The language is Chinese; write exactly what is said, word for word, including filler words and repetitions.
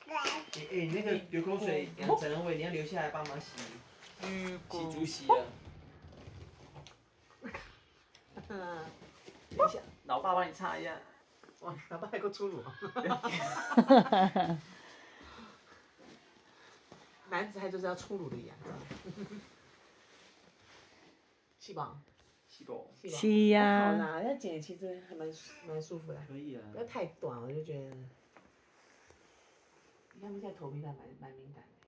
哎哎，那个流口水，杨陈伟，你要留下来帮忙洗洗猪洗了。 嗯， 等一下，老爸帮你擦一下。 哇，老爸还够粗鲁。男子汉就是要粗鲁的样子。是吧？ 是不？ 是呀。 好啦，要剪其实还蛮蛮舒服的。 可以啊。 不要太短，我就觉得。你看他们现在头皮还蛮蛮敏感的。